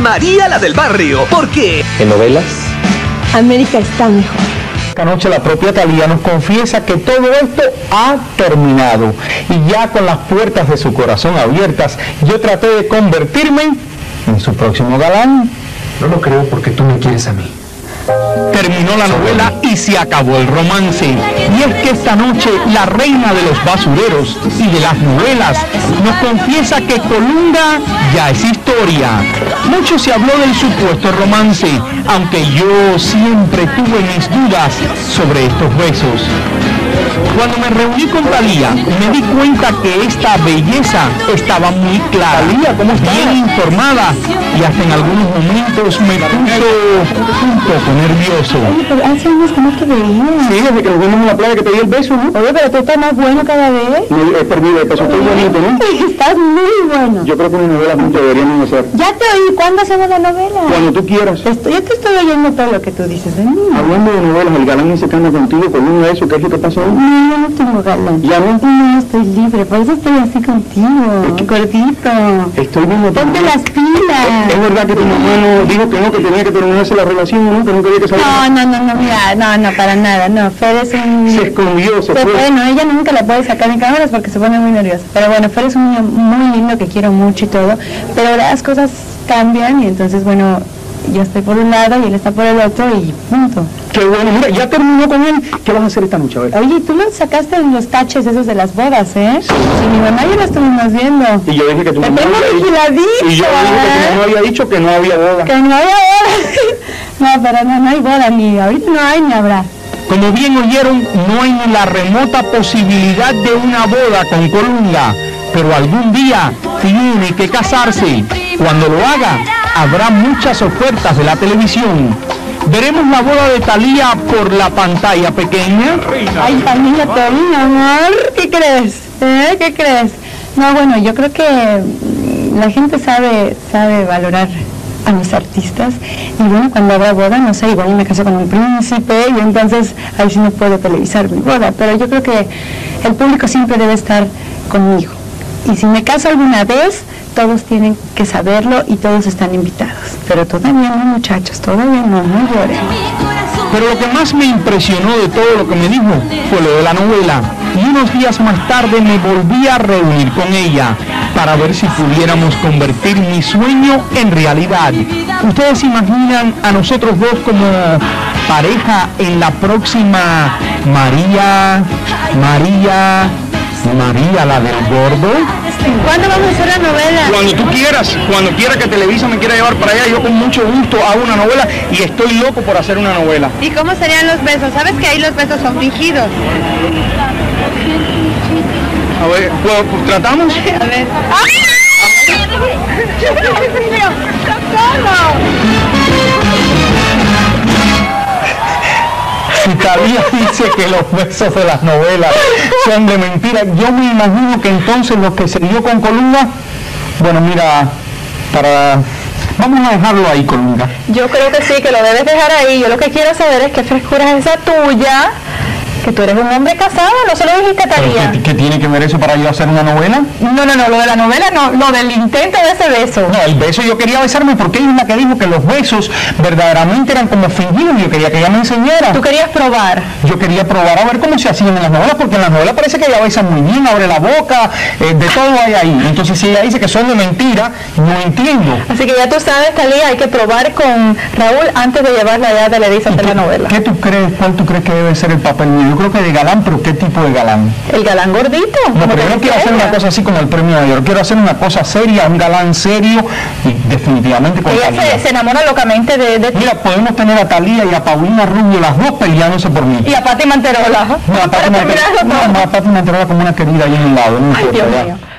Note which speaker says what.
Speaker 1: María la del barrio. ¿Por qué?
Speaker 2: En novelas,
Speaker 3: América está mejor.
Speaker 4: Esta noche la propia Thalía nos confiesa que todo esto ha terminado y ya con las puertas de su corazón abiertas, yo traté de convertirme en su próximo galán.
Speaker 2: no lo creo porque tú me quieres a mí.
Speaker 4: Terminó la novela y se acabó el romance. Y es que esta noche la reina de los basureros y de las novelas nos confiesa que Colunga ya es historia. Mucho se habló del supuesto romance, aunque yo siempre tuve mis dudas sobre estos besos. Cuando me reuní con Thalía, me di cuenta que esta belleza estaba muy clara, bien informada, y hasta en algunos momentos me puso un poco nervioso.
Speaker 3: Oye, pero hace años que no te veía.
Speaker 4: Sí, desde que nos vimos en la playa que te di el beso, ¿no?
Speaker 3: Oye, pero tú estás más bueno cada vez.
Speaker 4: No he perdido el peso, estoy bonito, ¿no?
Speaker 3: Estás muy bueno.
Speaker 4: Yo creo que una novela juntos deberíamos hacer.
Speaker 3: Ya te oí. ¿Cuándo hacemos la novela?
Speaker 4: Cuando tú quieras.
Speaker 3: Yo te estoy oyendo todo lo que tú dices de mí.
Speaker 4: Hablando de novelas, el galán ese que anda contigo, con uno de esos, ¿qué es lo que pasó?
Speaker 3: No, yo no tengo galán.
Speaker 4: ¿Ya no?
Speaker 3: No, estoy libre, por eso estoy así contigo, gordito.
Speaker 4: Estoy viendo...
Speaker 3: Ponte las pilas.
Speaker 4: Es verdad que tu mamá no dijo que no, que tenía que terminarse la relación, ¿no? Que no quería que saliera.
Speaker 3: No, mira, no, para nada, no. Fer es un...
Speaker 4: Se escondió, se fue.
Speaker 3: Bueno, ella nunca la puede sacar en cámaras porque se pone muy nerviosa. Pero bueno, Fer es un niño muy lindo que quiero mucho y todo, pero las cosas cambian y entonces, bueno, yo estoy por un lado y él está por el otro y punto.
Speaker 4: Qué bueno, mira, ya terminó con él. ¿Qué vas a hacer esta noche? A ver.
Speaker 3: Oye, tú lo sacaste en los taches esos de las bodas, ¿eh? Sí, mi mamá y yo lo estuvimos viendo.
Speaker 4: Y yo dije que tu mamá
Speaker 3: tengo vigiladito,
Speaker 4: y yo dije que tu mamá había dicho que no había boda.
Speaker 3: Que no había boda. No, pero no hay boda, ni ahorita no hay ni habrá.
Speaker 4: Como bien oyeron, no hay ni la remota posibilidad de una boda con Colunga, pero algún día tiene que casarse. Cuando lo haga, habrá muchas ofertas de la televisión. ¿Veremos la boda de Thalía por la pantalla pequeña?
Speaker 3: Ay, familia Tony, amor, ¿qué crees? ¿Qué crees? No, bueno, yo creo que la gente sabe valorar a los artistas y bueno, cuando habrá boda, no sé, igual me caso con un príncipe y entonces ahí sí no puedo televisar mi boda, pero yo creo que el público siempre debe estar conmigo y si me caso alguna vez, todos tienen que saberlo y todos están invitados, pero todavía no, muchachos, todavía no lloren.
Speaker 4: Pero lo que más me impresionó de todo lo que me dijo fue lo de la novela. Y unos días más tarde me volví a reunir con ella para ver si pudiéramos convertir mi sueño en realidad. ¿Ustedes se imaginan a nosotros dos como pareja en la próxima María la del gordo?
Speaker 3: ¿Cuándo vamos a hacer la novela?
Speaker 4: Cuando tú quieras, cuando quiera que Televisa me quiera llevar para allá, yo con mucho gusto hago una novela y estoy loco por hacer una novela.
Speaker 3: ¿Y cómo serían los besos? ¿Sabes que ahí los besos son fingidos?
Speaker 4: A ver, pues, ¿tratamos?
Speaker 3: A ver.
Speaker 4: Si Thalía dice que los besos de las novelas son de mentira, yo me imagino que entonces lo que se dio con Colunga, bueno, mira, vamos a dejarlo ahí, Colunga.
Speaker 3: Yo creo que sí, que lo debes dejar ahí. Yo lo que quiero saber es qué frescura es esa tuya, que tú eres un hombre casado, no se lo dijiste a Thalía.
Speaker 4: ¿Qué tiene que ver eso para yo hacer una novela?
Speaker 3: No, lo de la novela no, lo del intento de ese beso.
Speaker 4: No, el beso yo quería besarme porque ella es la que dijo que los besos verdaderamente eran como fingidos, yo quería que ella me enseñara.
Speaker 3: ¿Tú querías probar?
Speaker 4: Yo quería probar a ver cómo se hacían en las novelas, porque en las novelas parece que ella besa muy bien, abre la boca, de todo hay ahí. Entonces si ella dice que son de mentira, no entiendo.
Speaker 3: Así que ya tú sabes, Thalía, hay que probar con Raúl antes de llevarla allá a Televisa a hacer la novela.
Speaker 4: ¿Qué tú crees? ¿Cuál tú crees que debe ser el papel mío? Yo creo que de galán, pero ¿qué tipo de galán?
Speaker 3: El galán gordito.
Speaker 4: No, pero yo no quiero hacer una cosa así como el premio de oro. Quiero hacer una cosa seria, un galán serio y definitivamente con
Speaker 3: Ella
Speaker 4: Thalía.
Speaker 3: se enamora locamente de ti.
Speaker 4: Mira, podemos tener a Thalía y a Paulina Rubio, las dos peleándose por mí.
Speaker 3: Y a Pati Manterola.
Speaker 4: No, a Pati Manterola como una querida ahí en un lado. No me
Speaker 3: Ay,
Speaker 4: importa,
Speaker 3: Dios
Speaker 4: ya.
Speaker 3: mío.